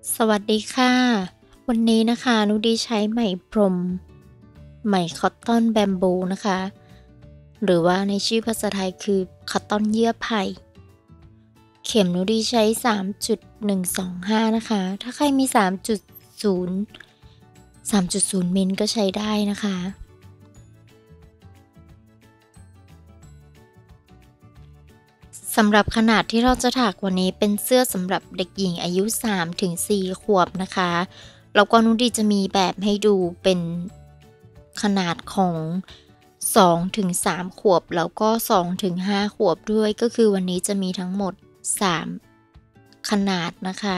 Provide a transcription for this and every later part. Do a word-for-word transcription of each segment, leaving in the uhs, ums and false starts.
สวัสดีค่ะวันนี้นะคะนุดีใช้ไหมพรมไหมคอตตอนแบมบูนะคะหรือว่าในชื่อภาษาไทยคือคอตตอนเยื่อไผ่เข็มนุดีใช้ สามจุดหนึ่งสองห้า นะคะถ้าใครมี สามจุดศูนย์ สามจุดศูนย์ มิลก็ใช้ได้นะคะสำหรับขนาดที่เราจะถักวันนี้เป็นเสื้อสำหรับเด็กหญิงอายุ สามถึงสี่ ขวบนะคะแล้วก็นุดีจะมีแบบให้ดูเป็นขนาดของ สองถึงสาม ขวบแล้วก็ สองถึงห้า ขวบด้วยก็คือวันนี้จะมีทั้งหมด สาม ขนาดนะคะ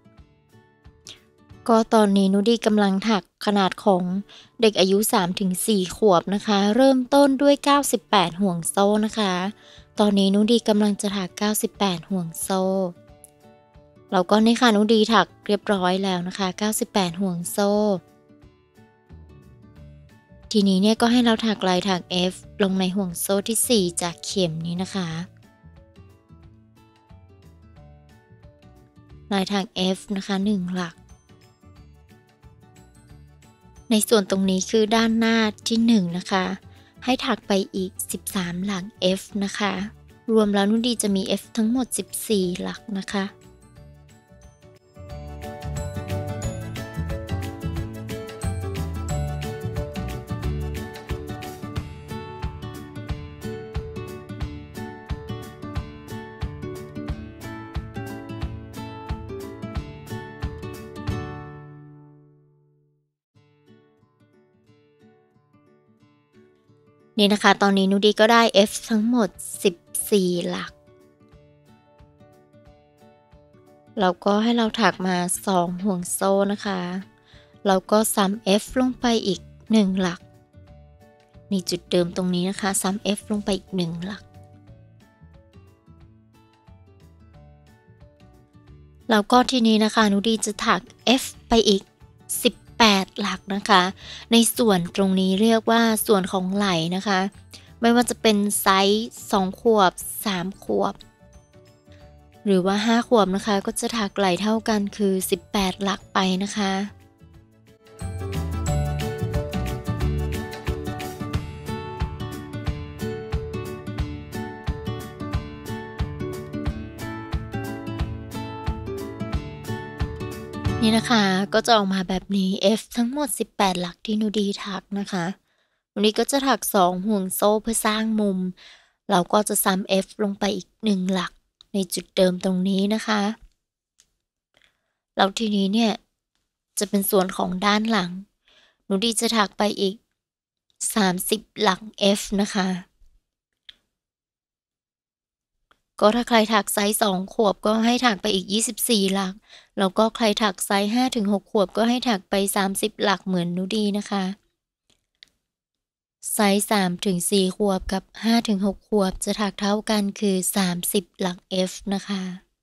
ก็ตอนนี้นุดีกำลังถักขนาดของเด็กอายุ สามถึงสี่ ขวบนะคะเริ่มต้นด้วย เก้าสิบแปด ห่วงโซ่นะคะตอนนี้นุดีกำลังจะถัก เก้าสิบแปด ห่วงโซ่แล้วก็นี่ค่ะนุดีถักเรียบร้อยแล้วนะคะ เก้าสิบแปด ห่วงโซ่ทีนี้เนี่ยก็ให้เราถักลายถัก F ลงในห่วงโซ่ที่ สี่ จากเข็มนี้นะคะลายถัก F นะคะหนึ่งหลักในส่วนตรงนี้คือด้านหน้าที่หนึ่งนะคะให้ถักไปอีกสิบสามหลัก F นะคะรวมแล้วนุดีจะมี F ทั้งหมดสิบสี่หลักนะคะนี่นะคะตอนนี้นุดีก็ได้ F ทั้งหมดสิบสี่หลักแล้วก็ให้เราถักมาสองห่วงโซ่นะคะแล้วก็ซ้ำ F ลงไปอีกหนึ่งหลักในจุดเดิมตรงนี้นะคะซ้ำ F ลงไปอีกหนึ่งหลักแล้วก็ทีนี้นะคะนุดีจะถัก F ไปอีกสิบแปดหลักนะคะในส่วนตรงนี้เรียกว่าส่วนของไหล่นะคะไม่ว่าจะเป็นไซส์สองขวบสามขวบหรือว่าห้าขวบนะคะก็จะถักไหล่เท่ากันคือสิบแปดหลักไปนะคะนี่นะคะก็จะออกมาแบบนี้ F ทั้งหมดสิบแปดหลักที่นุดีถักนะคะวันนี้ก็จะถักสองห่วงโซ่เพื่อสร้างมุมเราก็จะซ้ำ F ลงไปอีกหนึ่งหลักในจุดเดิมตรงนี้นะคะแล้วทีนี้เนี่ยจะเป็นส่วนของด้านหลังหนูดีจะถักไปอีกสามสิบหลัก F นะคะก็ถ้าใครถักไซส์สองขวบก็ให้ถักไปอีกยี่สิบสี่หลักแล้วก็ใครถักไซส์ห้าถึงหกขวบก็ให้ถักไปสามสิบหลักเหมือนหนูดีนะคะไซส์สามถึงสี่ขวบกับห้าถึงหกขวบจะถักเท่ากันคือสามสิบหลัก F นะคะ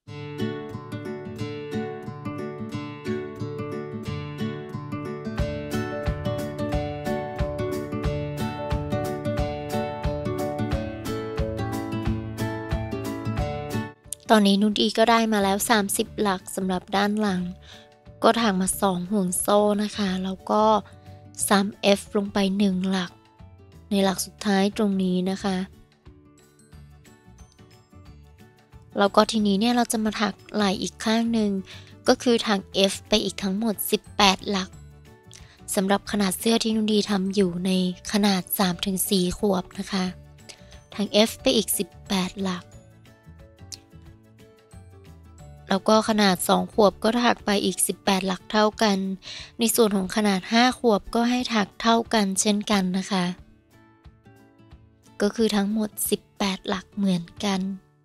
ตอนนี้นุดีก็ได้มาแล้วสามสิบหลักสำหรับด้านหลังก็ถักมาสองห่วงโซ่นะคะแล้วก็ซ้ำ F ลงไปหนึ่งหลักในหลักสุดท้ายตรงนี้นะคะแล้วก็ทีนี้เนี่ยเราจะมาถักไหล่อีกข้างหนึ่งก็คือถัก F ไปอีกทั้งหมดสิบแปดหลักสำหรับขนาดเสื้อที่นุดีทำอยู่ในขนาด สามถึงสี่ ขวบนะคะถัก F ไปอีกสิบแปดหลักแล้วก็ขนาดสองขวบก็ถักไปอีกสิบแปดหลักเท่ากันในส่วนของขนาดห้าขวบก็ให้ถักเท่ากันเช่นกันนะคะก็คือทั้งหมดสิบแปดหลักเหมือนกัน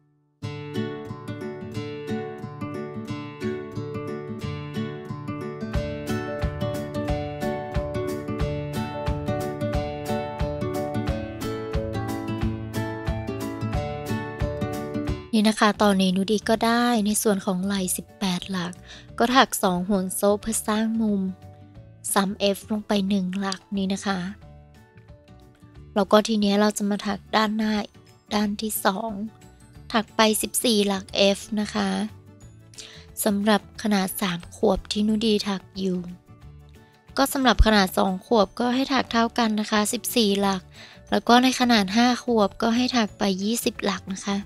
นี่นะคะตอนนี้นุดีก็ได้ในส่วนของไหล่สิบแปดหลักก็ถักสองห่วงโซ่เพื่อสร้างมุมซ้ำ F ลงไปหนึ่งหลักนี้นะคะแล้วก็ทีนี้เราจะมาถักด้านหน้าด้านที่สองถักไปสิบสี่หลัก F นะคะสำหรับขนาดสามขวบที่นุดีถักอยู่ก็สำหรับขนาดสองขวบก็ให้ถักเท่ากันนะคะสิบสี่หลักแล้วก็ในขนาดห้าขวบก็ให้ถักไปยี่สิบหลักนะคะ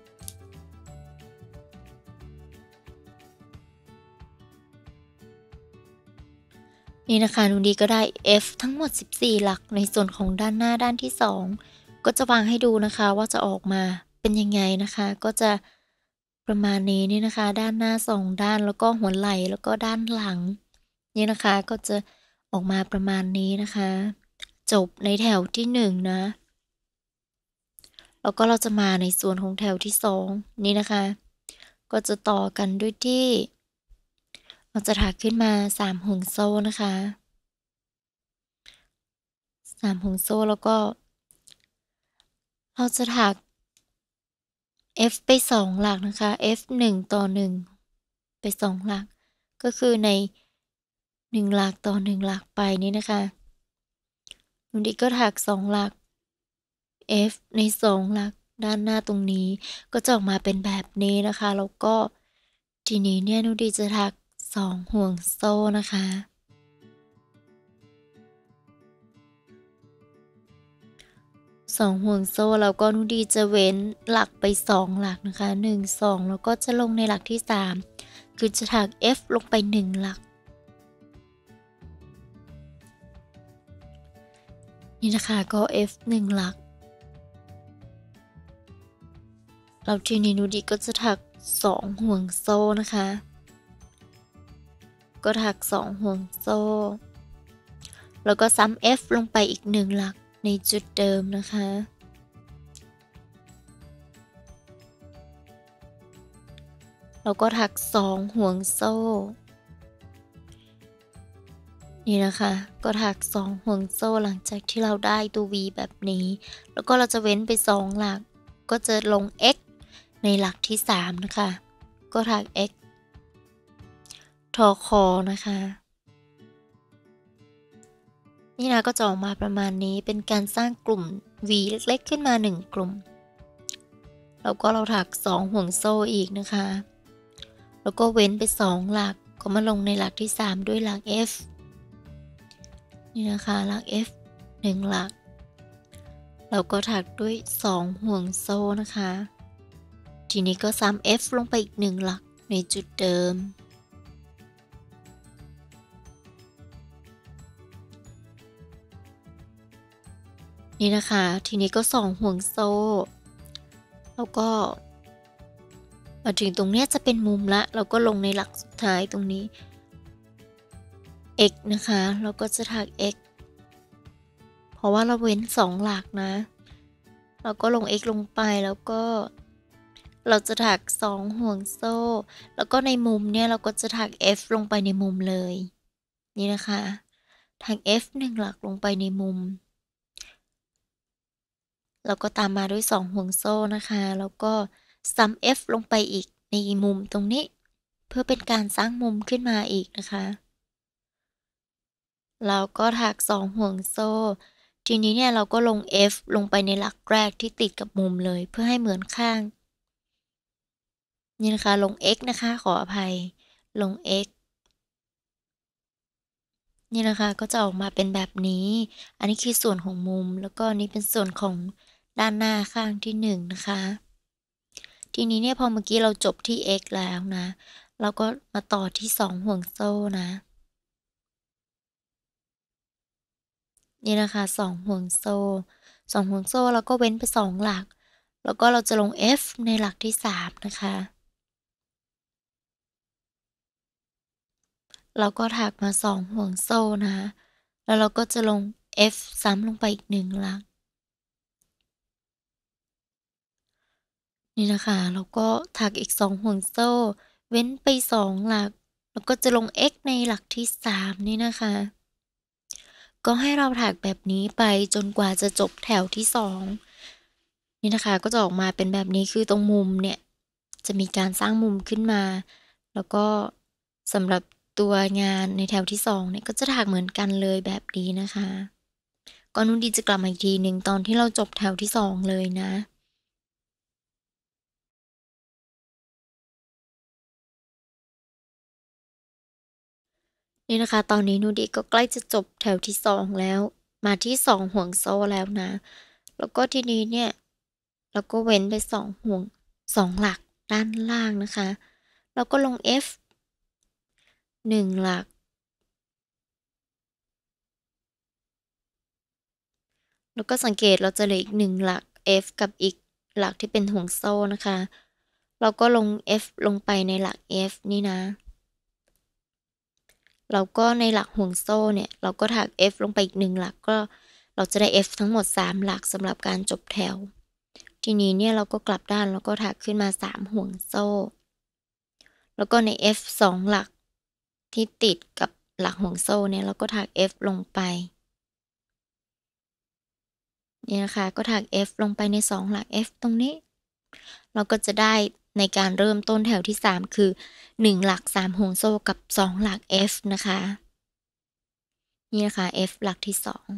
นี่นะคะนุดีก็ได้ F ทั้งหมดสิบสี่หลักในส่วนของด้านหน้าด้านที่สองก็จะวางให้ดูนะคะว่าจะออกมาเป็นยังไงนะคะก็จะประมาณนี้นี่นะคะด้านหน้าสองด้านแล้วก็หัวไหล่แล้วก็ด้านหลังนี่นะคะก็จะออกมาประมาณนี้นะคะจบในแถวที่หนึ่งนะแล้วก็เราจะมาในส่วนของแถวที่สองนี่นะคะก็จะต่อกันด้วยที่เราจะถักขึ้นมาสามห่วงโซ่นะคะสามห่วงโซ่แล้วก็เราจะถัก F ไปสองหลักนะคะ F หนึ่งต่อหนึ่งไปสองหลักก็คือในหนึ่งหลักต่อหนึ่งหลักไปนี่นะคะนุดีก็ถักสองหลัก F ในสองหลักด้านหน้าตรงนี้ก็จะออกมาเป็นแบบนี้นะคะแล้วก็ทีนี้เนี่ยนุดีจะถักสองห่วงโซ่นะคะสองห่วงโซ่แล้วก็นุดีจะเว้นหลักไปสองหลักนะคะหนึ่ง สองแล้วก็จะลงในหลักที่สามคือจะถัก F ลงไปหนึ่งหลักนี่นะคะก็ F หนึ่งหลักแล้วทีนี้นุดีก็จะถักสองห่วงโซ่นะคะก็ถักสองห่วงโซ่แล้วก็ซ้ำ F ลงไปอีกหนึ่งหลักในจุดเดิมนะคะแล้วก็ถักสองห่วงโซ่นี่นะคะก็ถักสองห่วงโซ่หลังจากที่เราได้ตัว V แบบนี้แล้วก็เราจะเว้นไปสองหลักก็จะลง X ในหลักที่สามนะคะก็ถัก X ทอคอนะคะนี่นะก็จะออกมาประมาณนี้เป็นการสร้างกลุ่ม V เล็กๆขึ้นมาหนึ่งกลุ่มแล้วก็เราถักสองห่วงโซ่อีกนะคะแล้วก็เว้นไปสองหลักก็มาลงในหลักที่สามด้วยหลัก F นี่นะคะหลัก F หนึ่งหลักเราก็ถักด้วยสองห่วงโซ่นะคะทีนี้ก็ซ้ำ F ลงไปอีกหนึ่งหลักในจุดเดิมนี่นะคะทีนี้ก็สองห่วงโซ่แล้วก็มาถึงตรงนี้จะเป็นมุมละเราก็ลงในหลักสุดท้ายตรงนี้ X นะคะเราก็จะถัก X เพราะว่าเราเว้นสองหลักนะเราก็ลง X ลงไปแล้วก็เราจะถักสองห่วงโซ่แล้วก็ในมุมเนี่ยเราก็จะถัก F ลงไปในมุมเลยนี่นะคะถัก F หนึ่งหลักลงไปในมุมแล้วก็ตามมาด้วยสองห่วงโซ่นะคะแล้วก็ซ้ำ F ลงไปอีกในมุมตรงนี้เพื่อเป็นการสร้างมุมขึ้นมาอีกนะคะเราก็ถักสองห่วงโซ่ทีนี้เนี่ยเราก็ลง F ลงไปในหลักแรกที่ติดกับมุมเลยเพื่อให้เหมือนข้างนี่นะคะลง X นะคะขออภัยลง X นี่นะคะก็จะออกมาเป็นแบบนี้อันนี้คือส่วนของมุมแล้วก็นี่เป็นส่วนของด้านหน้าข้างที่หนึ่งนะคะทีนี้เนี่ยพอเมื่อกี้เราจบที่ X แล้วนะเราก็มาต่อที่สองห่วงโซ่นะนี่นะคะสองห่วงโซ่สองห่วงโซ่แล้วก็เว้นไปสองหลักแล้วก็เราจะลง F ในหลักที่สามนะคะเราก็ถักมาสองห่วงโซ่นะแล้วเราก็จะลง F ซ้ำลงไปอีกหนึ่งหลักนี่นะคะแล้วก็ถักอีกสองห่วงโซ่เว้นไปสองหลักแล้วก็จะลง X ในหลักที่สามนี่นะคะก็ให้เราถักแบบนี้ไปจนกว่าจะจบแถวที่สองนี่นะคะก็จะออกมาเป็นแบบนี้คือตรงมุมเนี่ยจะมีการสร้างมุมขึ้นมาแล้วก็สำหรับตัวงานในแถวที่สองเนี่ยก็จะถักเหมือนกันเลยแบบนี้นะคะก็นุ่นดีจะกลับมาอีกทีหนึ่งตอนที่เราจบแถวที่สองเลยนะนี่นะคะตอนนี้นูดีก็ใกล้จะจบแถวที่สองแล้วมาที่สองห่วงโซ่แล้วนะแล้วก็ทีนี้เนี่ยเราก็เว้นไปสองห่วงสองหลักด้านล่างนะคะแล้วก็ลง F หนึ่งหลักแล้วก็สังเกตเราจะเหลืออีกหนึ่งหลัก F กับอีกหลักที่เป็นห่วงโซ่นะคะเราก็ลง F ลงไปในหลัก F นี่นะแล้วก็ในหลักห่วงโซ่เนี่ยเราก็ถัก F ลงไปอีกหนึ่งหลักก็เราจะได้ F ทั้งหมดสามหลักสำหรับการจบแถวทีนี้เนี่ยเราก็กลับด้านแล้วก็ถักขึ้นมาสามห่วงโซ่แล้วก็ใน F สองหลักที่ติดกับหลักห่วงโซ่เนี่ยเราก็ถัก F ลงไปนี่นะคะก็ถัก F ลงไปในสองหลัก F ตรงนี้เราก็จะได้ในการเริ่มต้นแถวที่สามคือหนึ่งหลักสามห่วงโซ่กับสองหลัก F นะคะนี่นะคะ F หลักที่สอง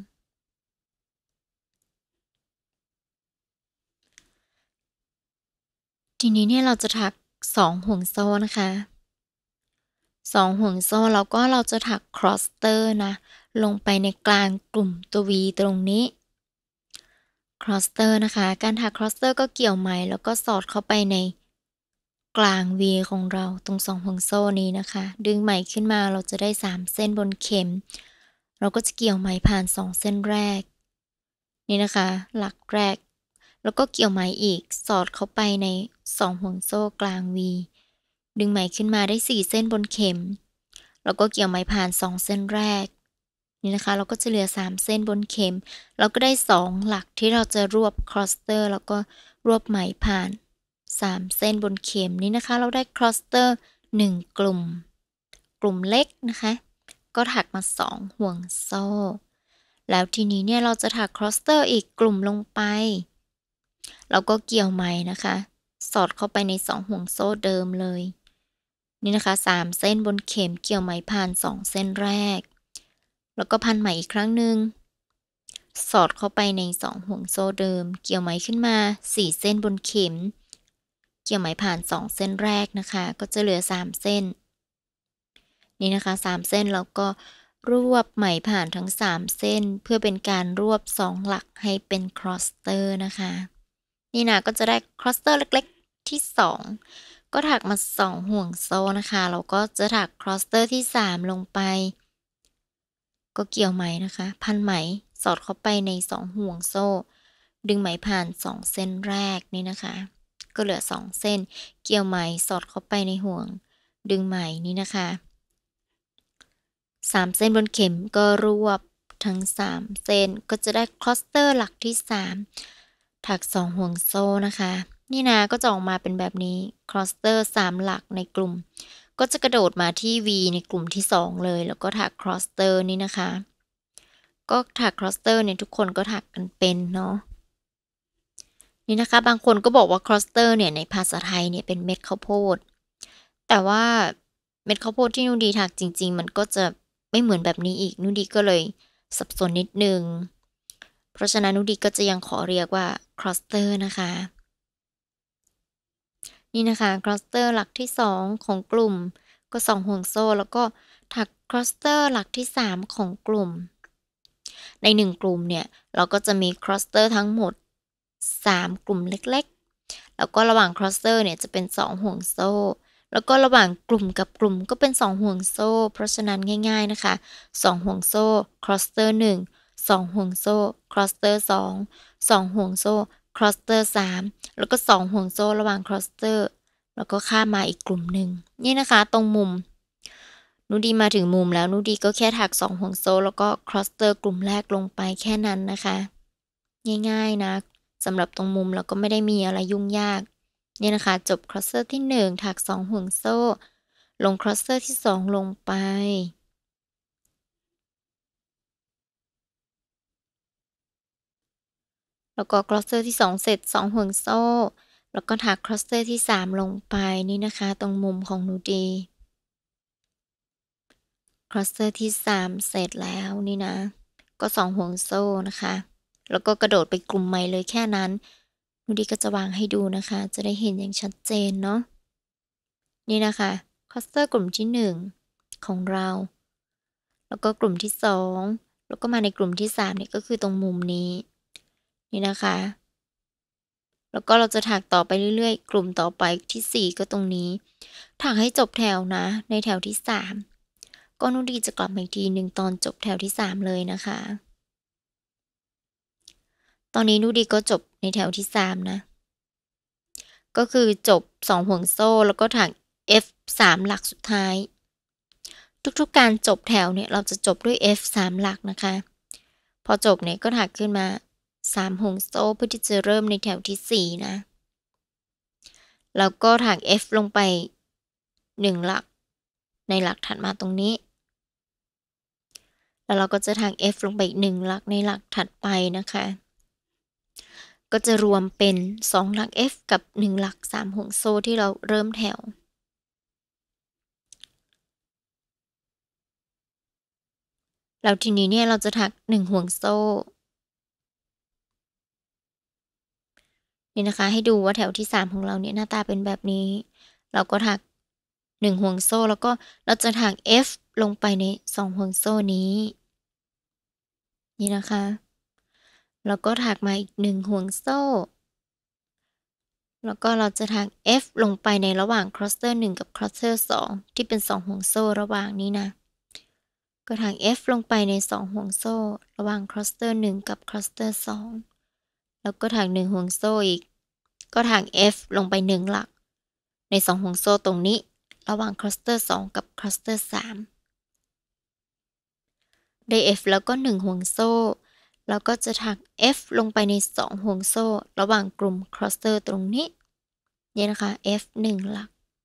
ทีนี้เนี่ยเราจะถักสองห่วงโซ่นะคะสองห่วงโซ่แล้วก็เราจะถัก cluster นะลงไปในกลางกลุ่มตัว V ตรงนี้ cluster นะคะการถัก cluster ก็เกี่ยวไหมแล้วก็สอดเข้าไปในกลาง V ของเราตรงสองห่วงโซ่นี้นะคะดึงไหมขึ้นมาเราจะได้สามเส้นบนเข็มเราก็จะเกี่ยวไหมผ่านสองเส้นแรกนี่นะคะหลักแรกแล้วก็เกี่ยวไหมอีกสอดเข้าไปในสองห่วงโซ่กลาง V ดึงไหมขึ้นมาได้สี่เส้นบนเข็มแล้วก็เกี่ยวไหมผ่านสองเส้นแรกนี่นะคะเราก็จะเหลือสามเส้นบนเข็มเราก็ได้สองหลักที่เราจะรวบ cluster แล้วก็รวบไหมผ่านสามเส้นบนเข็มนี้นะคะเราได้ cluster หนึ่งกลุ่มกลุ่มเล็กนะคะก็ถักมาสองห่วงโซ่แล้วทีนี้เนี่ยเราจะถัก cluster อีกกลุ่มลงไปเราก็เกี่ยวไหมนะคะสอดเข้าไปในสองห่วงโซ่เดิมเลยนี่นะคะสามเส้นบนเข็มเกี่ยวไหมผ่านสองเส้นแรกแล้วก็พันไหมอีกครั้งหนึ่งสอดเข้าไปในสองห่วงโซ่เดิมเกี่ยวไหมขึ้นมาสี่เส้นบนเข็มเกี่ยวไหมผ่านสองเส้นแรกนะคะก็จะเหลือสามเส้นนี่นะคะสามเส้นแล้วก็รวบไหมผ่านทั้งสามเส้นเพื่อเป็นการรวบสองหลักให้เป็น cluster นะคะนี่นะก็จะได้ cluster เล็กๆที่สองก็ถักมาสองห่วงโซ่นะคะเราก็จะถัก cluster ที่สามลงไปก็เกี่ยวไหมนะคะพันไหมสอดเข้าไปในสองห่วงโซ่ดึงไหมผ่านสองเส้นแรกนี่นะคะก็เหลือสองเส้นเกี่ยวไหมสอดเข้าไปในห่วงดึงไหมนี่นะคะสามเส้นบนเข็มก็รวบทั้งสามเส้นก็จะได้ cluster หลักที่สามถักสองห่วงโซ่นะคะนี่นะก็จะออกมาเป็นแบบนี้ cluster สามหลักในกลุ่มก็จะกระโดดมาที่ V ในกลุ่มที่สองเลยแล้วก็ถัก cluster นี่นะคะก็ถัก cluster เนี่ยทุกคนก็ถักกันเป็นเนาะนี่นะคะบางคนก็บอกว่า cluster เนี่ยในภาษาไทยเนี่ยเป็นเม็ดข้าวโพดแต่ว่าเม็ดข้าวโพดที่นูดีถักจริงๆมันก็จะไม่เหมือนแบบนี้อีกนูดีก็เลยสับสนนิดนึงเพราะฉะนั้นนูดีก็จะยังขอเรียกว่า cluster นะคะนี่นะคะ cluster หลักที่สองของกลุ่มก็สองห่วงโซ่แล้วก็ถัก cluster หลักที่สามของกลุ่มในหนึ่งกลุ่มเนี่ยเราก็จะมี cluster ทั้งหมดสามกลุ่มเล็กๆแล้วก็ระหว่าง cluster เนี่ยจะเป็นสองห่วงโซ่แล้วก็ระหว่างกลุ่มกับกลุ่มก็เป็นสองห่วงโซ่เพราะฉะนั้นง่ายๆนะคะสองห่วงโซ่ cluster หนึ่ง สองห่วงโซ่ cluster สอง สองห่วงโซ่ cluster สามแล้วก็สองห่วงโซ่ระหว่าง cluster แล้วก็ข้ามมาอีกกลุ่มหนึ่งนี่นะคะตรงมุมนูดีมาถึงมุมแล้วนูดีก็แค่ถักสองห่วงโซ่แล้วก็ cluster กลุ่มแรกลงไปแค่นั้นนะคะง่ายๆนะสำหรับตรงมุมแล้วก็ไม่ได้มีอะไรยุ่งยากเนี่ยนะคะจบ cluster ที่หนึ่งถักสองห่วงโซ่ลง cluster ที่สองลงไปแล้วก็ cluster ที่สองเสร็จสองห่วงโซ่แล้วก็ถัก cluster ที่สามลงไปนี่นะคะตรงมุมของนูดี cluster ที่สามเสร็จแล้วนี่นะก็สองห่วงโซ่นะคะแล้วก็กระโดดไปกลุ่มใหม่เลยแค่นั้นนูดีก็จะวางให้ดูนะคะจะได้เห็นอย่างชัดเจนเนาะนี่นะคะ cluster กลุ่มที่หนึ่งของเราแล้วก็กลุ่มที่สองแล้วก็มาในกลุ่มที่สามเนี่ยก็คือตรงมุมนี้นี่นะคะแล้วก็เราจะถักต่อไปเรื่อยๆกลุ่มต่อไปที่สี่ก็ตรงนี้ถักให้จบแถวนะในแถวที่สามก็นุ่นดีจะกลับมาอีกทีหนึ่งตอนจบแถวที่สามเลยนะคะตอนนี้นุ่นดีก็จบในแถวที่สามนะก็คือจบสองห่วงโซ่แล้วก็ถัก F สามหลักสุดท้ายทุกๆการจบแถวเนี่ยเราจะจบด้วย F สามหลักนะคะพอจบเนี่ยก็ถักขึ้นมาสามห่วงโซ่เพื่อที่จะเริ่มในแถวที่สี่นะแล้วก็ถัก F ลงไปหนึ่งหลักในหลักถัดมาตรงนี้แล้วเราก็จะถัก F ลงไปอีกหนึ่งหลักในหลักถัดไปนะคะก็จะรวมเป็นสองหลัก F กับหนึ่งหลักสามห่วงโซ่ที่เราเริ่มแถวแล้วทีนี้เนี่ยเราจะถักหนึ่งห่วงโซ่นี่นะคะให้ดูว่าแถวที่สามของเราเนี่ยหน้าตาเป็นแบบนี้เราก็ถักหนึ่งห่วงโซ่แล้วก็เราจะถัก F ลงไปในสองห่วงโซ่นี้นี่นะคะแล้วก็ถักมาอีกหนึ่งห่วงโซ่แล้วก็เราจะถัก F ลงไปในระหว่าง cluster หนึ่งกับ cluster สองที่เป็นสองห่วงโซ่ระหว่างนี้นะก็ถัก F ลงไปในสองห่วงโซ่ระหว่าง cluster หนึ่งกับ cluster สองแล้วก็ถักหนึ่งห่วงโซ่อีกก็ถัก F ลงไปหนึ่งหลักในสองห่วงโซ่ตรงนี้ระหว่าง cluster สองกับ cluster สามได้ F แล้วก็หนึ่งห่วงโซ่แล้วก็จะถัก F ลงไปในสองห่วงโซ่ระหว่างกลุ่ม cluster ตรงนี้นี่นะคะ F หนึ่งหลัก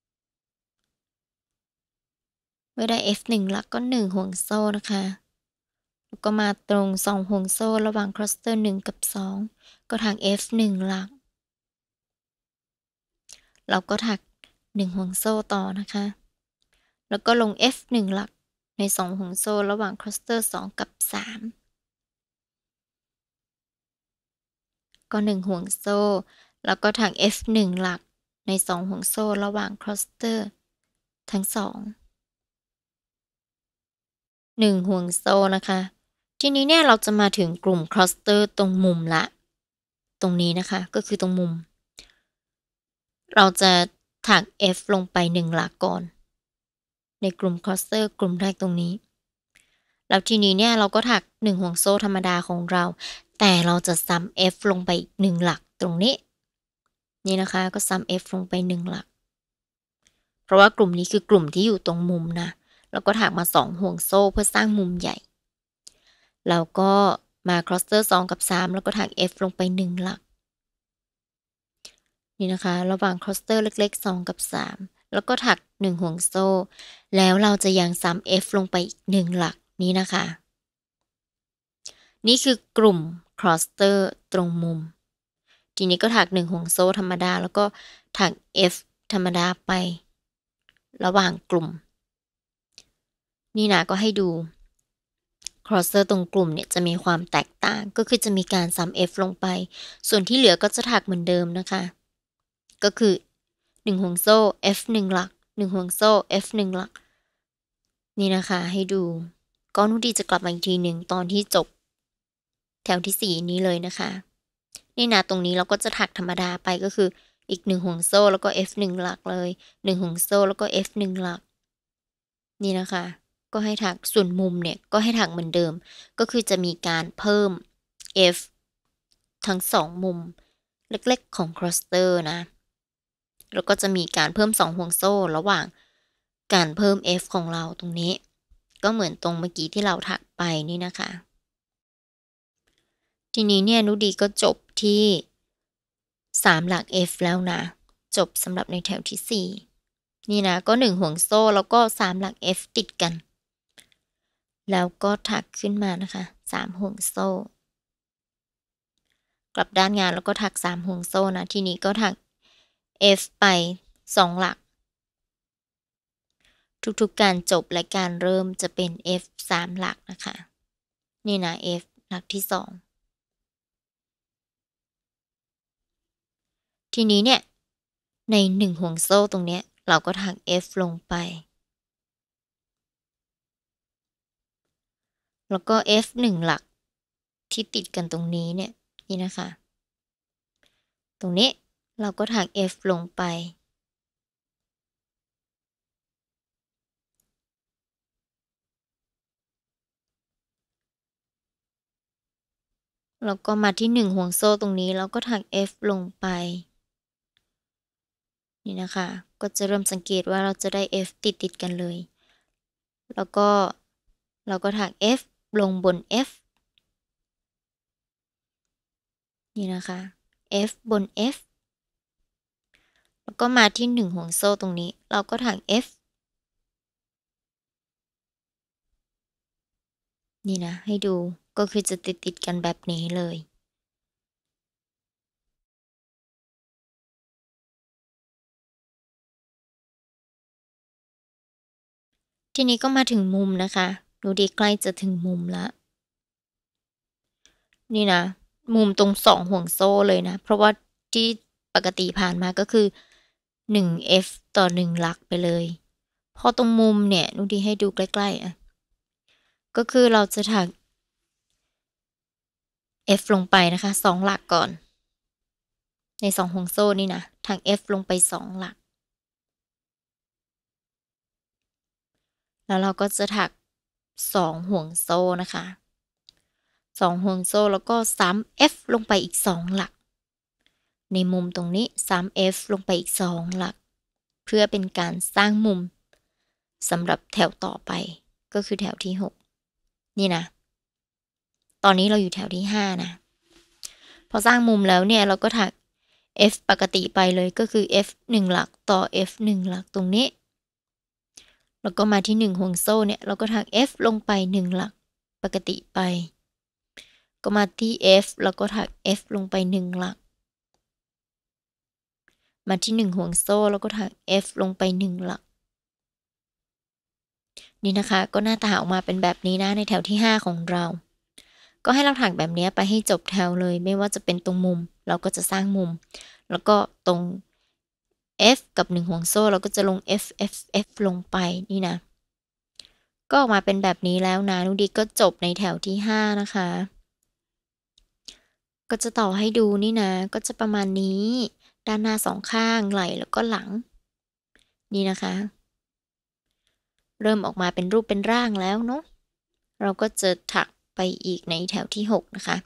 เมื่อได้ F หนึ่งหลักก็หนึ่งห่วงโซ่นะคะแล้วก็มาตรงสองห่วงโซ่ระหว่าง cluster หนึ่งกับสองก็ถัก F หนึ่งหลักเราก็ถักหนึ่งห่วงโซ่ต่อนะคะแล้วก็ลง F หนึ่งหลักในสองห่วงโซ่ระหว่าง cluster สองกับสามก็หนึ่งห่วงโซ่แล้วก็ถัก F หนึ่งหลักในสองห่วงโซ่ระหว่าง cluster ทั้งสองหนึ่งห่วงโซ่นะคะทีนี้เนี่ยเราจะมาถึงกลุ่ม cluster ตรงมุมละตรงนี้นะคะก็คือตรงมุมเราจะถัก F ลงไปหนึ่งหลักก่อนในกลุ่ม cluster กลุ่มแรกตรงนี้แล้วทีนี้เนี่ยเราก็ถักหนึ่งห่วงโซ่ธรรมดาของเราแต่เราจะซ้ำ F ลงไปอีกหนึ่งหลักตรงนี้นี่นะคะก็ซ้ำ F ลงไปหนึ่งหลักเพราะว่ากลุ่มนี้คือกลุ่มที่อยู่ตรงมุมนะแล้วก็ถักมาสองห่วงโซ่เพื่อสร้างมุมใหญ่แล้วก็มา cluster สองกับสามแล้วก็ถัก F ลงไปหนึ่งหลักนี่นะคะระหว่าง cluster เล็กๆสองกับสามแล้วก็ถักหนึ่งห่วงโซ่แล้วเราจะยังซ้ำ F ลงไปอีกหนึ่งหลักนี้นะคะนี่คือกลุ่ม cluster ตรงมุมทีนี้ก็ถักหนึ่งห่วงโซ่ธรรมดาแล้วก็ถัก F ธรรมดาไประหว่างกลุ่มนี่นะก็ให้ดู cluster ตรงกลุ่มเนี่ยจะมีความแตกต่างก็คือจะมีการซ้ำ F ลงไปส่วนที่เหลือก็จะถักเหมือนเดิมนะคะก็คือหนึ่งห่วงโซ่ F หนึ่งหลักหนึ่งห่วงโซ่ F หนึ่งหลักนี่นะคะให้ดูก็นุ่นดีจะกลับมาอีกทีหนึ่งตอนที่จบแถวที่สี่นี้เลยนะคะนี่นะตรงนี้เราก็จะถักธรรมดาไปก็คืออีกหนึ่งห่วงโซ่แล้วก็ F หนึ่งหลักเลยหนึ่งห่วงโซ่แล้วก็ F หนึ่งหลักนี่นะคะก็ให้ถักส่วนมุมเนี่ยก็ให้ถักเหมือนเดิมก็คือจะมีการเพิ่ม F ทั้งสองมุมเล็กๆของ cluster นะแล้วก็จะมีการเพิ่มสองห่วงโซ่ระหว่างการเพิ่ม F ของเราตรงนี้ก็เหมือนตรงเมื่อกี้ที่เราถักไปนี่นะคะทีนี้เนี่ยนุดีก็จบที่สามหลัก F แล้วนะจบสำหรับในแถวที่สี่นี่นะก็หนึ่งห่วงโซ่แล้วก็สามหลัก F ติดกันแล้วก็ถักขึ้นมานะคะสามห่วงโซ่กลับด้านงานแล้วก็ถักสามห่วงโซ่นะทีนี้ก็ถัก F ไปสองหลักทุกๆการจบและการเริ่มจะเป็น F สามหลักนะคะนี่นะ F หลักที่สองทีนี้เนี่ยในหนึ่งห่วงโซ่ตรงเนี้ยเราก็ถัก F ลงไปแล้วก็ F หนึ่งหลักที่ติดกันตรงนี้เนี่ยนี่นะคะตรงนี้เราก็ถัก F ลงไปแล้วก็มาที่หนึ่งห่วงโซ่ตรงนี้เราก็ถัก F ลงไปนี่นะคะก็จะเริ่มสังเกตว่าเราจะได้ F ติดติดกันเลยแล้วก็เราก็ถัก F ลงบน F นี่นะคะ F บน F แล้วก็มาที่หนึ่งห่วงโซ่ตรงนี้เราก็ถัก F นี่นะให้ดูก็คือจะติดติดกันแบบนี้เลยทีนี้ก็มาถึงมุมนะคะดูดีใกล้จะถึงมุมแล้วนี่นะมุมตรงสองห่วงโซ่เลยนะเพราะว่าที่ปกติผ่านมาก็คือหนึ่ง F ต่อหนึ่งหลักไปเลยพอตรงมุมเนี่ยดูดีให้ดูใกล้ๆอ่ะก็คือเราจะถัก F ลงไปนะคะสองหลักก่อนในสองห่วงโซ่นี่นะถัก F ลงไปสองหลักแล้วเราก็จะถักสองห่วงโซ่นะคะสองห่วงโซ่แล้วก็ซ้ำ F ลงไปอีกสองหลักในมุมตรงนี้ซ้ำ F ลงไปอีกสองหลักเพื่อเป็นการสร้างมุมสำหรับแถวต่อไปก็คือแถวที่หกนี่นะตอนนี้เราอยู่แถวที่ห้านะพอสร้างมุมแล้วเนี่ยเราก็ถัก F ปกติไปเลยก็คือ F หนึ่งหลักต่อ F หนึ่งหลักตรงนี้แล้วก็มาที่หนึ่งห่วงโซ่เนี่ยเราก็ถัก F ลงไปหนึ่งหลักปกติไปก็มาที่ F แล้วก็ถัก F ลงไปหนึ่งหลักมาที่หนึ่งห่วงโซ่แล้วก็ถัก F ลงไปหนึ่งหลักนี่นะคะก็หน้าตาออกมาเป็นแบบนี้นะในแถวที่ห้าของเราก็ให้เราถักแบบนี้ไปให้จบแถวเลยไม่ว่าจะเป็นตรงมุมเราก็จะสร้างมุมแล้วก็ตรง F กับหนึ่งห่วงโซ่เราก็จะลง F F F ลงไปนี่นะก็ออกมาเป็นแบบนี้แล้วนะนุดีก็จบในแถวที่ห้านะคะก็จะต่อให้ดูนี่นะก็จะประมาณนี้ด้านหน้าสองข้างไหล่แล้วก็หลังนี่นะคะเริ่มออกมาเป็นรูปเป็นร่างแล้วเนาะเราก็จะถักไปอีกในแถวที่หกนะคะ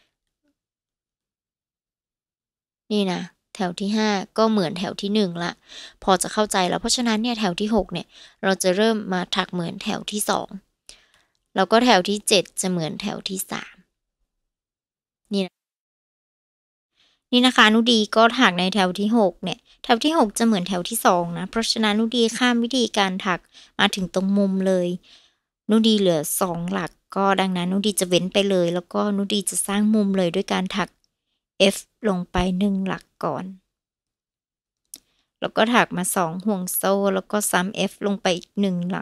นี่นะแถวที่ห้าก็เหมือนแถวที่หนึ่งละพอจะเข้าใจแล้วเพราะฉะนั้นเนี่ยแถวที่หกเนี่ยเราจะเริ่มมาถักเหมือนแถวที่สองแล้วก็แถวที่เจ็ดจะเหมือนแถวที่สามนี่นะนี่นะคะนุดีก็ถักในแถวที่หกเนี่ยแถวที่หกจะเหมือนแถวที่สองนะเพราะฉะนั้นนุดีข้ามวิธีการถักมาถึงตรงมุมเลยนุดีเหลือสองหลักก็ดังนั้นนุดีจะเว้นไปเลยแล้วก็นุดีจะสร้างมุมเลยด้วยการถัก F ลงไปหนึ่งหลักก่อนแล้วก็ถักมาสองห่วงโซ่แล้วก็ซ้ำ F ลงไปอีกหนึ่งหลัก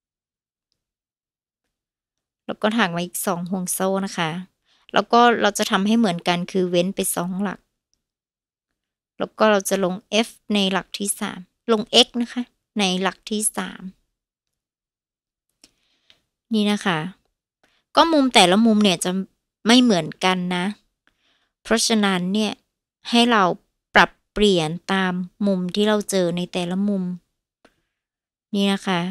แล้วก็ถักมาอีกสองห่วงโซ่นะคะแล้วก็เราจะทำให้เหมือนกันคือเว้นไปสองหลักแล้วก็เราจะลง F ในหลักที่สามลง X นะคะในหลักที่สามนี่นะคะก็มุมแต่ละมุมเนี่ยจะไม่เหมือนกันนะเพราะฉะนั้นเนี่ยให้เราปรับเปลี่ยนตามมุมที่เราเจอในแต่ละมุมนี่นะคะ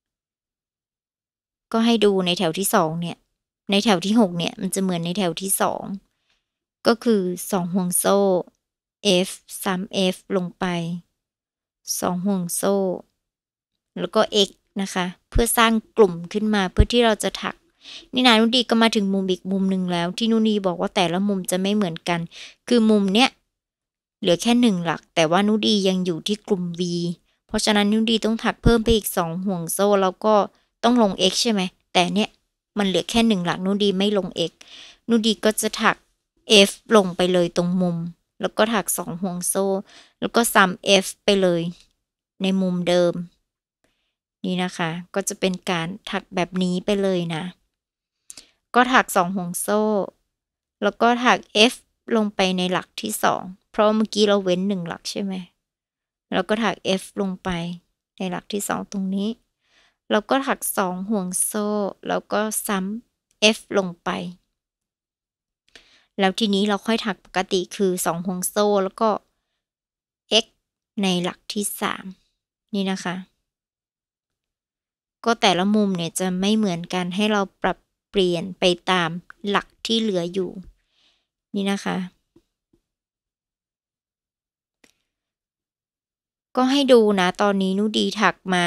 ก็ให้ดูในแถวที่สองเนี่ยในแถวที่หกเนี่ยมันจะเหมือนในแถวที่สองก็คือสองห่วงโซ่ F ซ้ำ F ลงไปสองห่วงโซ่แล้วก็ X นะคะเพื่อสร้างกลุ่มขึ้นมาเพื่อที่เราจะถักนี่นะนุดีก็มาถึงมุมอีกมุมหนึ่งแล้วที่นุดีบอกว่าแต่ละมุมจะไม่เหมือนกันคือมุมเนี้ยเหลือแค่หนึ่งหลักแต่ว่านุดียังอยู่ที่กลุ่ม V เพราะฉะนั้นนุดีต้องถักเพิ่มไปอีกสองห่วงโซ่แล้วก็ต้องลง X ใช่ไหมแต่เนี้ยมันเหลือแค่หนึ่งหลักนุดีไม่ลง X นุดีก็จะถัก F ลงไปเลยตรงมุมแล้วก็ถักสองห่วงโซ่แล้วก็ซ้ำ F ไปเลยในมุมเดิมนี่นะคะก็จะเป็นการถักแบบนี้ไปเลยนะก็ถักสองห่วงโซ่แล้วก็ถัก F ลงไปในหลักที่สองเพราะเมื่อกี้เราเว้นหนึ่งหลักใช่ไหมแล้วก็ถัก F ลงไปในหลักที่สองตรงนี้แล้วก็ถักสองห่วงโซ่แล้วก็ซ้ F ลงไปแล้วทีนี้เราค่อยถักปกติคือสองห่วงโซ่แล้วก็ x ในหลักที่สามนี่นะคะก็แต่ละมุมเนี่ยจะไม่เหมือนกันให้เราปรับเปลี่ยนไปตามหลักที่เหลืออยู่นี่นะคะก็ให้ดูนะตอนนี้นุดีถักมา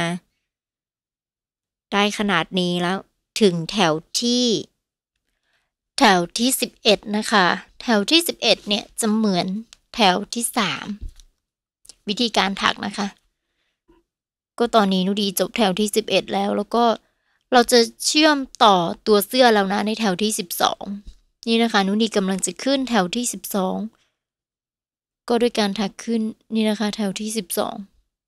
ได้ขนาดนี้แล้วถึงแถวที่แถวที่สิบเอ็ดนะคะแถวที่สิบเอ็ดเนี่ยจะเหมือนแถวที่สามวิธีการถักนะคะก็ตอนนี้นุดีจบแถวที่สิบเอ็ดแล้วแล้วก็เราจะเชื่อมต่อตัวเสื้อแล้วนะในแถวที่สิบสองนี่นะคะนุดีกำลังจะขึ้นแถวที่สิบสองก็ด้วยการถักขึ้นนี่นะคะแถวที่สิบสอง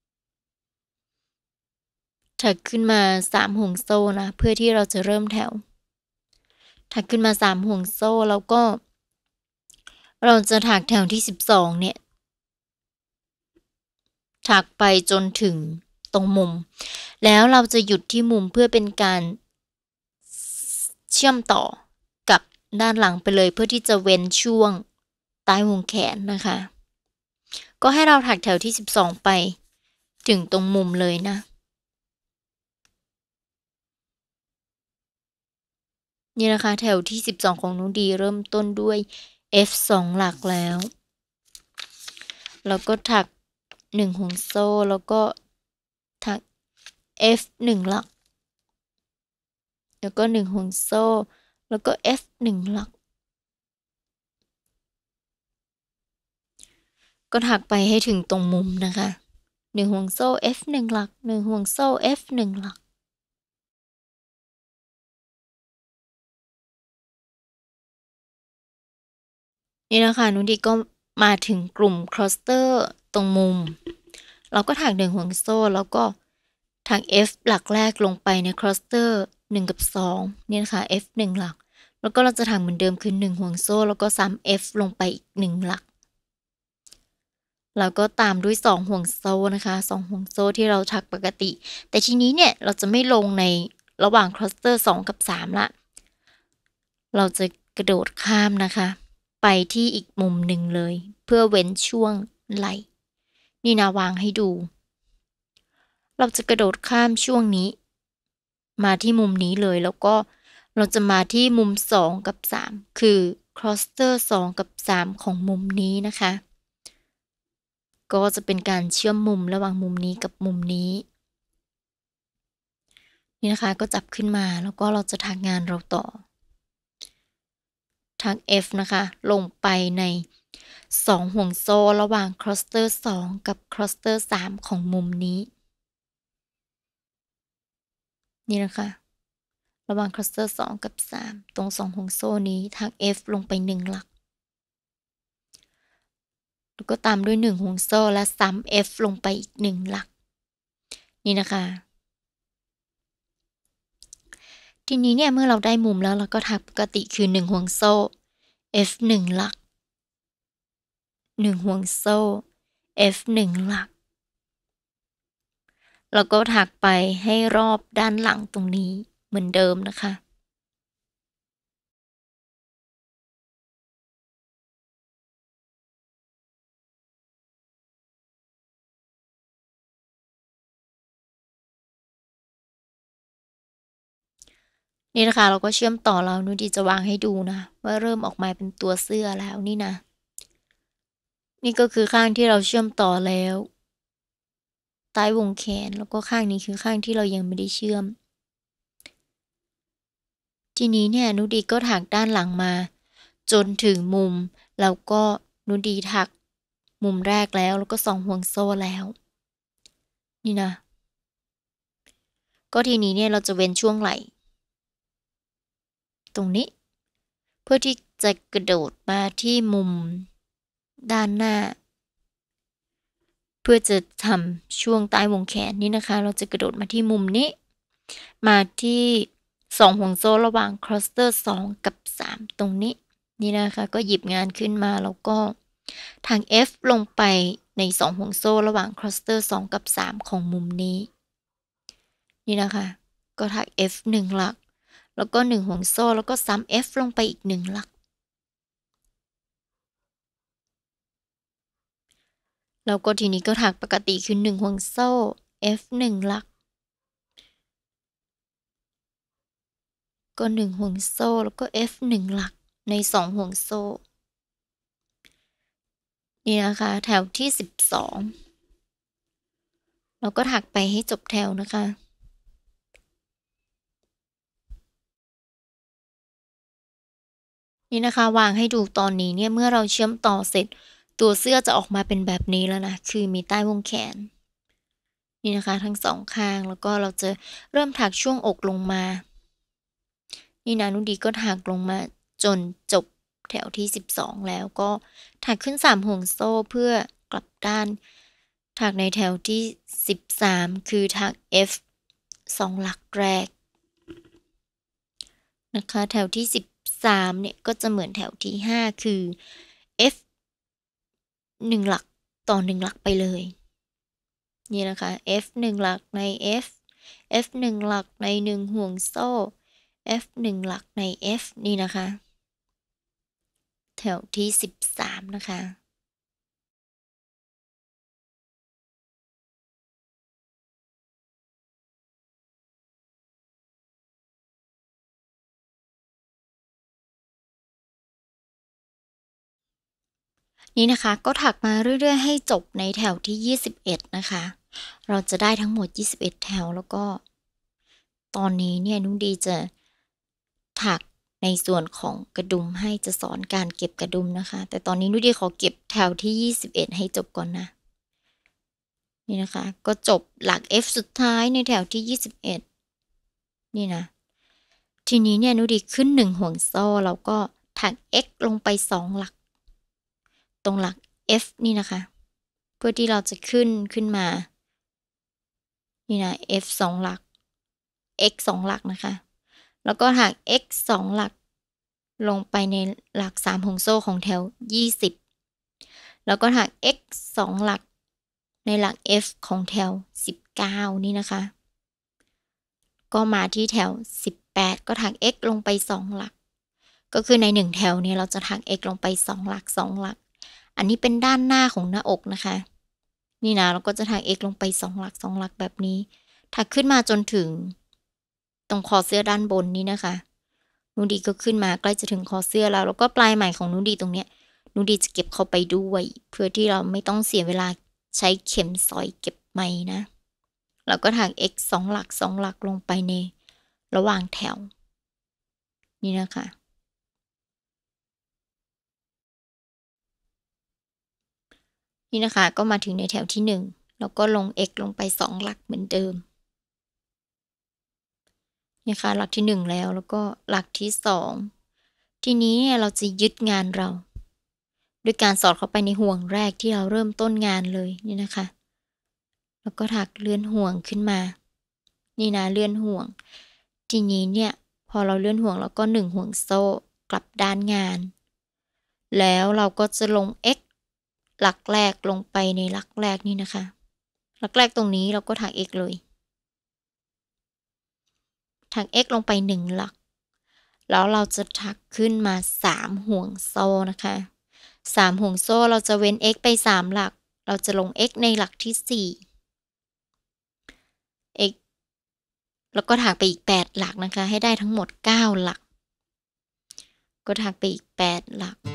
ถักขึ้นมาสามห่วงโซ่นะเพื่อที่เราจะเริ่มแถวถักขึ้นมาสามห่วงโซ่แล้วก็เราจะถักแถวที่สิบสองเนี่ยถักไปจนถึงตรงมุมแล้วเราจะหยุดที่มุมเพื่อเป็นการเชื่อมต่อกับด้านหลังไปเลยเพื่อที่จะเว้นช่วงใต้วงแขนนะคะก็ให้เราถักแถวที่สิบสองไปถึงตรงมุมเลยนะนี่นะคะแถวที่สิบสองของนุดีเริ่มต้นด้วย F สองหลักแล้วแล้วก็ถักหนึ่งห่วงโซ่แล้วก็ถัก F หนึ่งหลักแล้วก็หนึ่งห่วงโซ่แล้วก็ F หนึ่งหลักก็ถักไปให้ถึงตรงมุมนะคะหนึ่งห่วงโซ่ F หนึ่งหลักหนึ่งห่วงโซ่ F หนึ่งหลักนี่นะคะนุดีก็มาถึงกลุ่มคลอสเตอร์ตรงมุมเราก็ถักหนึ่งห่วงโซ่แล้วก็ถัก F หลักแรกลงไปในคลอสเตอร์หนึ่งกับสองนี่นะคะ F หนึ่งหลักแล้วก็เราจะถักเหมือนเดิมคือหนึ่งห่วงโซ่แล้วก็ซ้ำ F ลงไปอีกหนึ่งหลักแล้วก็ตามด้วยสองห่วงโซ่นะคะสองห่วงโซ่ที่เราถักปกติแต่ทีนี้เนี่ยเราจะไม่ลงในระหว่างคลัสเตอร์สองกับสามละเราจะกระโดดข้ามนะคะไปที่อีกมุมหนึ่งเลยเพื่อเว้นช่วงไหล่นี่นะวางให้ดูเราจะกระโดดข้ามช่วงนี้มาที่มุมนี้เลยแล้วก็เราจะมาที่มุมสองกับสามคือคลัสเตอร์สองกับสามของมุมนี้นะคะก็จะเป็นการเชื่อมมุมระหว่างมุมนี้กับมุมนี้นี่นะคะก็จับขึ้นมาแล้วก็เราจะถักงานเราต่อถัก F นะคะลงไปในสองห่วงโซ่ระหว่างคลัสเตอร์สองกับคลัสเตอร์สามของมุมนี้นี่นะคะระหว่างคลัสเตอร์สองกับสามตรงสองห่วงโซ่นี้ถัก F ลงไปหนึ่งหลักแล้วก็ตามด้วยหนึ่งห่วงโซ่และซ้ำ F ลงไปอีกหนึ่งหลักนี่นะคะทีนี้เนี่ยเมื่อเราได้มุมแล้วเราก็ถักปกติคือหนึ่งห่วงโซ่ F หนึ่งหลักหนึ่งห่วงโซ่ F หนึ่งหลักแล้วก็ถักไปให้รอบด้านหลังตรงนี้เหมือนเดิมนะคะนี่นะคะเราก็เชื่อมต่อแล้วนุดีจะวางให้ดูนะว่าเริ่มออกมาเป็นตัวเสื้อแล้วนี่นะนี่ก็คือข้างที่เราเชื่อมต่อแล้วใต้วงแขนแล้วก็ข้างนี้คือข้างที่เรายังไม่ได้เชื่อมทีนี้เนี่ยนุดีก็ถักด้านหลังมาจนถึงมุมแล้วก็นุดีถักมุมแรกแล้วแล้วก็สองห่วงโซ่แล้วนี่นะก็ทีนี้เนี่ยเราจะเว้นช่วงไหล่ตรงนี้เพื่อที่จะกระโดดมาที่มุมด้านหน้าเพื่อจะทำช่วงใต้วงแขนนี่นะคะเราจะกระโดดมาที่มุมนี้มาที่สองห่วงโซ่ระหว่างคลัสเตอร์สองกับสามตรงนี้นี่นะคะก็หยิบงานขึ้นมาแล้วก็ทาง F ลงไปในสองห่วงโซ่ระหว่างคลัสเตอร์สองกับสามของมุมนี้นี่นะคะก็ถัก F หนึ่งหลักแล้วก็หนึ่งห่วงโซ่แล้วก็ซ้ำ F ลงไปอีกหนึ่งหลักแล้วก็ทีนี้ก็ถักปกติคือหนึ่งห่วงโซ่ F หนึ่งหลักก็หนึ่งห่วงโซ่แล้วก็ F หนึ่งหลักในสองห่วงโซ่นี่นะคะแถวที่สิบสองเราก็ถักไปให้จบแถวนะคะนี่นะคะวางให้ดูตอนนี้เนี่ยเมื่อเราเชื่อมต่อเสร็จตัวเสื้อจะออกมาเป็นแบบนี้แล้วนะคือมีใต้วงแขนนี่นะคะทั้งสองข้างแล้วก็เราจะเริ่มถักช่วงอกลงมานี่นะนุดีก็ถักลงมาจนจบแถวที่สิบสองแล้วก็ถักขึ้นสามห่วงโซ่เพื่อกลับด้านถักในแถวที่สิบสามคือถัก F สองหลักแรกนะคะแถวที่สิบสามเนี่ยก็จะเหมือนแถวที่ห้าคือ F หนึ่งหลักต่อหนึ่งหลักไปเลยนี่นะคะ F หนึ่งหลักใน F F หนึ่งหลักในหนึ่งห่วงโซ่ F หนึ่งหลักใน F นี่นะคะแถวที่สิบสามนะคะนี่นะคะก็ถักมาเรื่อยๆให้จบในแถวที่ยี่สิบเอ็ดนะคะเราจะได้ทั้งหมดยี่สิบเอ็ดแถวแล้วก็ตอนนี้เนี่ยนุ้งดีจะถักในส่วนของกระดุมให้จะสอนการเก็บกระดุมนะคะแต่ตอนนี้นุ้งดีขอเก็บแถวที่ยี่สิบเอ็ดให้จบก่อนนะนี่นะคะก็จบหลัก F สุดท้ายในแถวที่ยี่สิบเอ็ดนี่นะทีนี้เนี่ยนุ้งดีขึ้นหนึ่งห่วงโซ่แล้วก็ถัก X ลงไปสองหลักตรงหลัก F นี่นะคะเพื่อที่เราจะขึ้นขึ้นมานี่นะ F สองหลัก X สองหลักนะคะแล้วก็ถัก X สองหลักลงไปในหลักสามห่วงโซ่ของแถวยี่สิบแล้วก็ถัก X สองหลักในหลัก F ของแถวสิบเก้านี่นะคะก็มาที่แถวสิบแปดก็ถัก X ลงไปสองหลักก็คือในหนึ่งแถวเนี่ยเราจะถัก X ลงไปสองหลักสองหลักอันนี้เป็นด้านหน้าของหน้าอกนะคะนี่นะเราก็จะถัก X ลงไปสองหลักสองหลักแบบนี้ถักขึ้นมาจนถึงตรงคอเสื้อด้านบนนี้นะคะนูดีก็ขึ้นมาใกล้จะถึงคอเสื้อแล้วแล้วก็ปลายไหมของนูดีตรงเนี้ยนูดีจะเก็บเข้าไปด้วยเพื่อที่เราไม่ต้องเสียเวลาใช้เข็มสอยเก็บไหมนะแล้วก็ถัก X สองหลักสองหลักลงไปในระหว่างแถวนี่นะคะนี่นะคะก็มาถึงในแถวที่หนึ่งแล้วก็ลง X ลงไปสองหลักเหมือนเดิมนี่ค่ะหลักที่หนึ่งแล้วแล้วก็หลักที่สองทีนี้เนี่ยเราจะยึดงานเราด้วยการสอดเข้าไปในห่วงแรกที่เราเริ่มต้นงานเลยนี่นะคะแล้วก็ถักเลื่อนห่วงขึ้นมานี่นะเลื่อนห่วงทีนี้เนี่ยพอเราเลื่อนห่วงแล้วก็หนึ่งห่วงโซ่กลับด้านงานแล้วเราก็จะลง X หลักแรกลงไปในหลักแรกนี่นะคะหลักแรกตรงนี้เราก็ถัก X เลยถัก X ลงไปหนึ่งหลักแล้วเราจะถักขึ้นมาสามห่วงโซ่นะคะสามห่วงโซ่เราจะเว้น X ไปสามหลักเราจะลง X ในหลักที่สี่ X แล้วก็ถักไปอีกแปดหลักนะคะให้ได้ทั้งหมดเก้าหลักก็ถักไปอีกแปดหลัก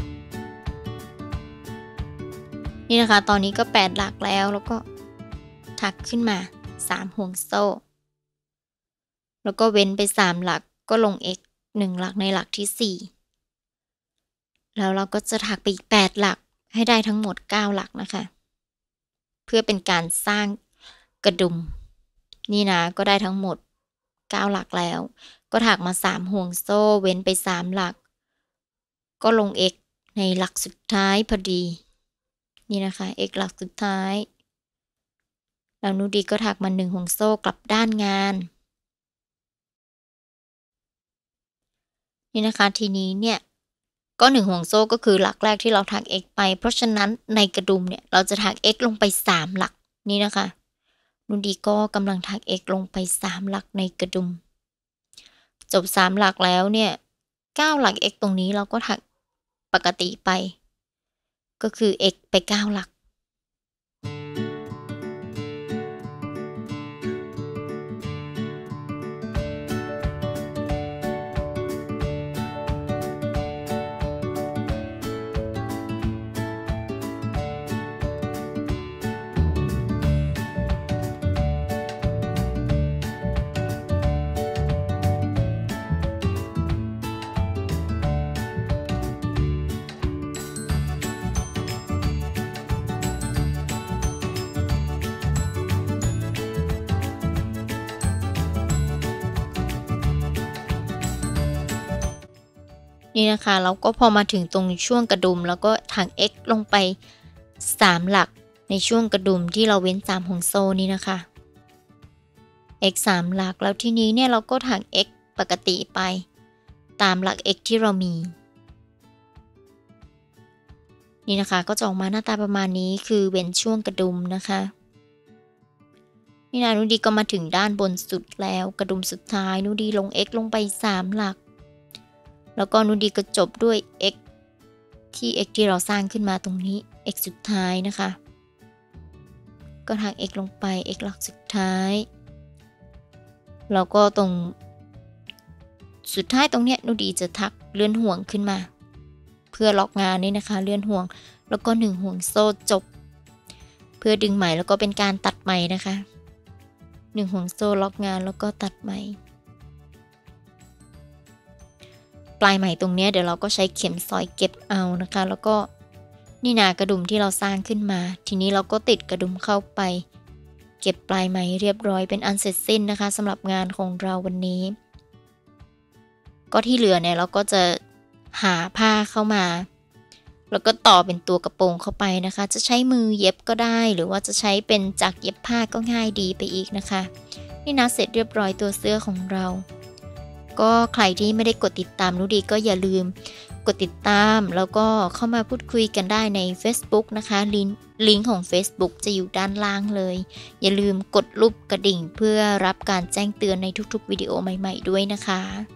นี่นะคะตอนนี้ก็แปดหลักแล้วแล้วก็ถักขึ้นมาสามห่วงโซ่แล้วก็เว้นไปสามหลักก็ลง x หนึ่งหลักในหลักที่สี่แล้วเราก็จะถักไปอีกแปดหลักให้ได้ทั้งหมดเก้าหลักนะคะเพื่อเป็นการสร้างกระดุมนี่นะก็ได้ทั้งหมดเก้าหลักแล้วก็ถักมาสามห่วงโซ่เว้นไปสามหลักก็ลง x ในหลักสุดท้ายพอดีนี่นะคะ x หลักสุดท้ายแล้วนุดีก็ถักมาหนึ่งห่วงโซ่กลับด้านงานนี่นะคะทีนี้เนี่ยก็หนึ่งห่วงโซ่ก็คือหลักแรกที่เราถัก x ไปเพราะฉะนั้นในกระดุมเนี่ยเราจะถัก x ลงไปสามหลักนี่นะคะนุดีก็กำลังถัก x ลงไปสามหลักในกระดุมจบสามหลักแล้วเนี่ยเก้าหลัก x ตรงนี้เราก็ถักปกติไปก็คือ x ไปเก้าหลักนี่นะคะเราก็พอมาถึงตรงช่วงกระดุมแล้วก็ถัก x ลงไปสามหลักในช่วงกระดุมที่เราเว้นสามห่วงโซ่นี้นะคะ x สามหลักแล้วทีนี้เนี่ยเราก็ถัก x ปกติไปตามหลัก x ที่เรามีนี่นะคะก็จะออกมาหน้าตาประมาณนี้คือเว้นช่วงกระดุมนะคะนี่นะนุดีก็มาถึงด้านบนสุดแล้วกระดุมสุดท้ายนุดีลง x ลงไปสามหลักแล้วก็นุดีก็จบด้วย x ที่ x ที่เราสร้างขึ้นมาตรงนี้ x สุดท้ายนะคะก็ถัก x ลงไป x หลักสุดท้ายแล้วก็ตรงสุดท้ายตรงเนี้ยนุดีจะถักเลื่อนห่วงขึ้นมาเพื่อล็อกงานนี่นะคะเลื่อนห่วงแล้วก็หนึ่งห่วงโซ่จบเพื่อดึงไหมแล้วก็เป็นการตัดไหมนะคะหนึ่งห่วงโซ่ล็อกงานแล้วก็ตัดไหมปลายไหมตรงนี้เดี๋ยวเราก็ใช้เข็มซอยเก็บเอานะคะแล้วก็นี่นากระดุมที่เราสร้างขึ้นมาทีนี้เราก็ติดกระดุมเข้าไปเก็บปลายไหมเรียบร้อยเป็นอันเสร็จสิ้นนะคะสำหรับงานของเราวันนี้ก็ที่เหลือเนี่ยเราก็จะหาผ้าเข้ามาแล้วก็ต่อเป็นตัวกระโปรงเข้าไปนะคะจะใช้มือเย็บก็ได้หรือว่าจะใช้เป็นจักรเย็บผ้าก็ง่ายดีไปอีกนะคะนี่นะเสร็จเรียบร้อยตัวเสื้อของเราก็ใครที่ไม่ได้กดติดตามนุดีก็อย่าลืมกดติดตามแล้วก็เข้ามาพูดคุยกันได้ใน Facebook นะคะลิงก์ลิงก์ของ Facebook จะอยู่ด้านล่างเลยอย่าลืมกดรูปกระดิ่งเพื่อรับการแจ้งเตือนในทุกๆวิดีโอใหม่ๆด้วยนะคะ